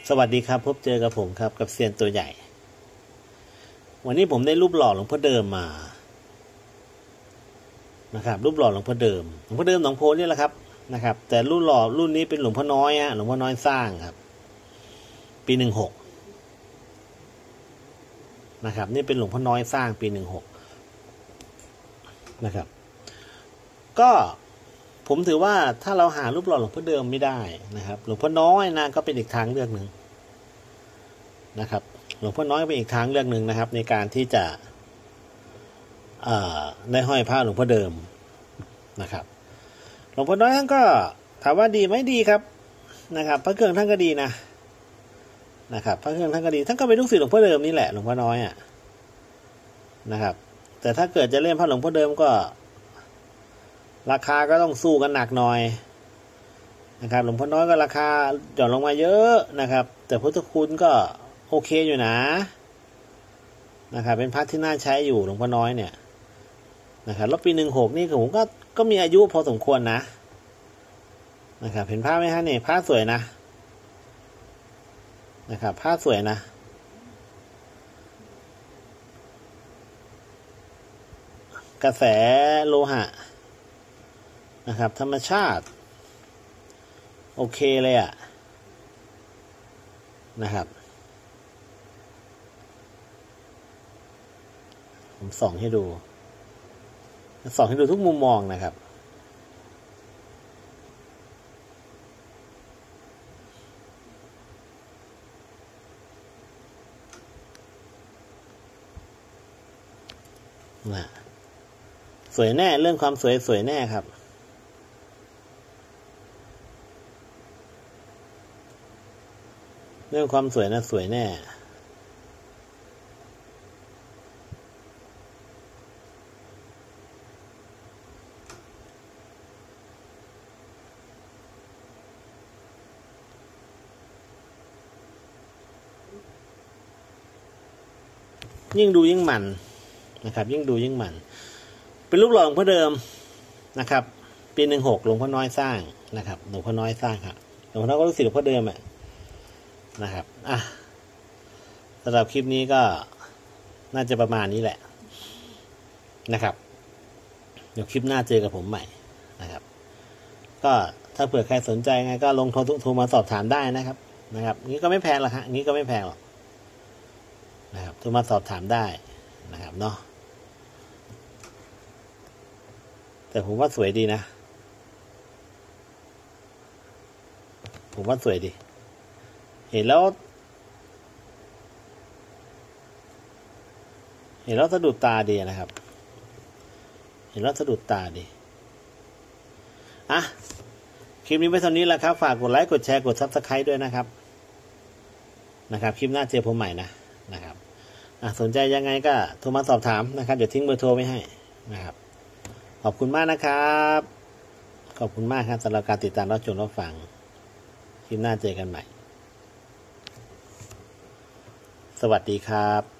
สวัสดีครับพบเจอกับผมครับกับเซียนตัวใหญ่วันนี้ผมได้รูปหล่อหลวงพ่อเดิมมานะครับรูปหล่อหลวงพ่อเดิมหนองโพนี่แหละครับนะครับแต่รูปหล่อรุ่นนี้เป็นหลวงพ่อน้อยหลวงพ่อน้อยสร้างครับปี16นะครับนี่เป็นหลวงพ่อน้อยสร้างปี16นะครับก็ผมถือว่าถ้าเราหารูปหล่อหลวงพ่อเดิมไม่ได้นะครับหลวงพ่อน้อยนะก็เป็นอีกทางเลือกหนึ่งนะครับหลวงพ่อน้อยเป็นอีกทางเลือกหนึ่งนะครับในการที่จะได้ห้อยพระหลวงพ่อเดิมนะครับหลวงพ่อน้อยท่านก็ถามว่าดีไหมดีครับนะครับพระเครื่องท่านก็ดีนะครับพระเครื่องท่านก็ดีท่านก็เป็นลูกศิษย์หลวงพ่อเดิมนี่แหละหลวงพ่อน้อยนะครับแต่ถ้าเกิดจะเล่นพระหลวงพ่อเดิมก็ราคาก็ต้องสู้กันหนักหน่อยนะครับหลวงพ่อน้อยก็ราคาหย่อนลงมาเยอะนะครับแต่พุทธคุณก็โอเคอยู่นะครับเป็นพระที่น่าใช้อยู่หลวงพ่อน้อยเนี่ยนะครับแล้วปี16นี่ผมก็มีอายุพอสมควรนะครับเห็นพระไหมฮะเนี่ยพระสวยนะครับพระสวยกระแสโลหะนะครับธรรมชาติโอเคเลยนะครับผมส่องให้ดูทุกมุมมองนะครับสวยแน่เรื่องความสวยแน่ครับเรื่องความสวยนะสวยแน่ยิ่งดูยิ่งมันนะครับยิ่งดูยิ่งมันเป็นรูปหล่อหลวงพ่อเดิมนะครับปี16หลวงพ่อน้อยสร้างนะครับหลวงพ่อน้อยสร้างครับหลวงพ่อน้อยก็ลูกศิษย์หลวงพ่อเดิมนะครับสำหรับคลิปนี้ก็น่าจะประมาณนี้แหละนะครับเดี๋ยวคลิปหน้าเจอกับผมใหม่นะครับก็ถ้าเผื่อใครสนใจไงก็ลงโทรมาสอบถามได้นะครับงี้ก็ไม่แพงหรอกงี้ก็ไม่แพงหรอกนะครับโทรมาสอบถามได้นะครับเนาะแต่ผมว่าสวยดีนะผมว่าสวยดีเห็นแล้วสะดุดตาดีนะครับเห็นแล้วสะดุดตาดีคลิปนี้ไปเท่านี้แหละครับฝากกดไลค์กดแชร์กด Subscribe ด้วยนะครับคลิปหน้าเจอผมใหม่นะครับสนใจยังไงก็โทรมาสอบถามนะครับเดี๋ยวทิ้งเบอร์โทรไว้ให้นะครับขอบคุณมากนะครับขอบคุณมากครับสำหรับการติดตามรับชมรับฟังคลิปหน้าเจอกันใหม่สวัสดีครับ